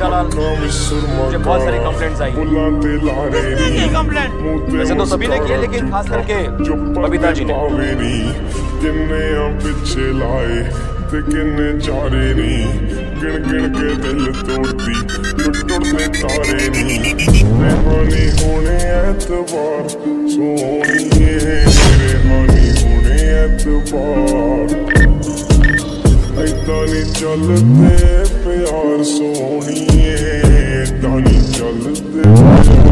जेठालाल, मुझे बहुत सारी कंप्लेंट्स आई। वैसे तो सभी ने किए, लेकिन खास करके बबीता जी ने। किन्ने चारे नी गिन गिन के दिल तोड़ती टुटने तारे नी रेहानी होने एतबार सोनिए रेहानी होने एतबार ऐदा नी चलते प्यार सोनिए ऐदा नी चलते